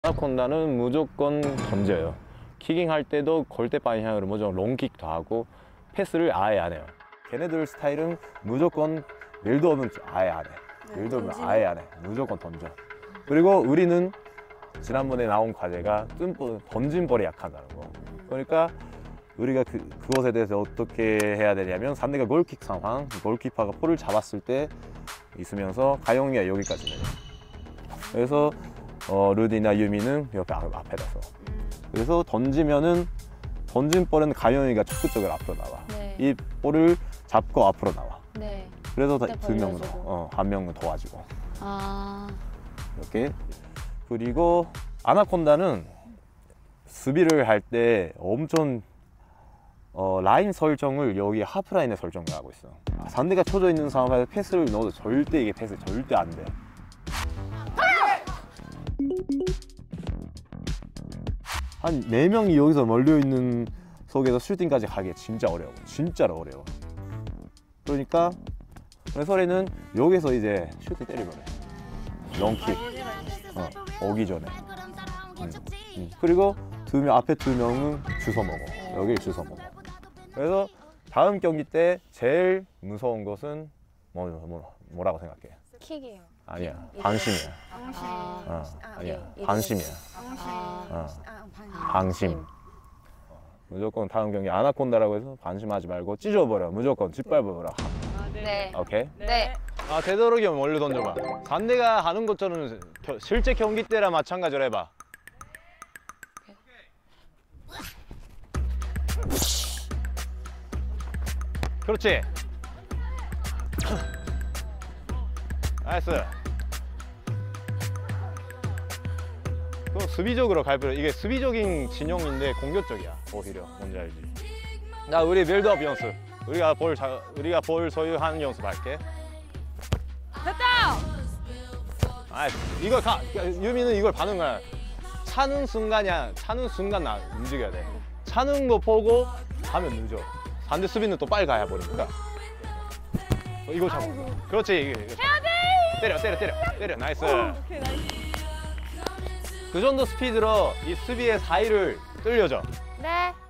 아나콘다는 무조건 던져요. 킥잉할 때도 골대 방향으로 무조건 롱킥도 하고 패스를 아예 안 해요. 걔네들 스타일은 무조건 밀도는 아예 안 해. 밀도는 아예 안 해. 무조건 던져. 그리고 우리는 지난번에 나온 과제가 던진 볼에 약하다는 거. 그러니까 우리가 그것에 대해서 어떻게 해야 되냐면 상대가 골킥 상황, 골키퍼가 볼을 잡았을 때 있으면서 가영이가 여기까지 내려. 그래서 루디나 유미는 옆에 앞에다서. 그래서 던지면은 던진 볼은 가영이가 축구 쪽으로 앞으로 나와. 네. 이 볼을 잡고 앞으로 나와. 네. 그래서 그때 두 명은 벌려주고. 한 명은 도와주고. 아. 이렇게. 그리고 아나콘다는 수비를 할 때 엄청 라인 설정을 여기 하프라인에 설정을 하고 있어. 상대가 쳐져 있는 상황에서 패스를 넣어도 절대 이게 패스 절대 안 돼. 한 4명이 여기서 몰려 있는 속에서 슈팅까지 가기 진짜 어려워. 진짜로 어려워. 그러니까 해설이는 여기서 이제 슈팅 때려버려. 롱킥. 오기 전에. 그리고 앞에 2명은 주워 먹어. 여기를 주워 먹어. 그래서 다음 경기 때 제일 무서운 것은 뭐라고 생각해? 킥이에요. 아니야. 방심이야. 아니야. 방심이야. 방심. 무조건 다음 경기 아나콘다라고 해서 방심하지 말고 찢어버려. 무조건 짓밟아버려. 네. 오케이? 네. 되도록이 멀리 던져봐. 상대가 하는 것처럼 실제 경기 때랑 마찬가지로 해봐. 그렇지. 나이스. 그 수비적으로 갈 필요. 이게 수비적인 진영인데 공격적이야. 오히려 뭔지 알지? 나 우리 빌드업 연습. 우리가 볼 소유하는 연습할게. 됐다. 이걸 유미는 이걸 받는 거야. 차는 순간 나 움직여야 돼. 차는 거 보고 가면 늦어. 반대 수비는 또 빨리 가야 버리니까. 이거 잡아. 그렇지. 이거 때려. 나이스. 오케이, 나이스. 그 정도 스피드로 이 수비의 사이를 뚫려줘. 네.